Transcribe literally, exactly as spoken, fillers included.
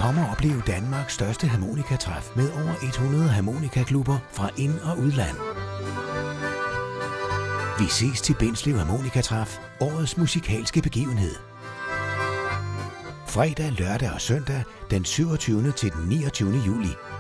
Kom og oplev Danmarks største harmonikatræf med over hundrede harmonikaklubber fra ind- og udland. Vi ses til Bindslev Harmonikatræf, årets musikalske begivenhed. Fredag, lørdag og søndag den syvogtyvende til den niogtyvende juli.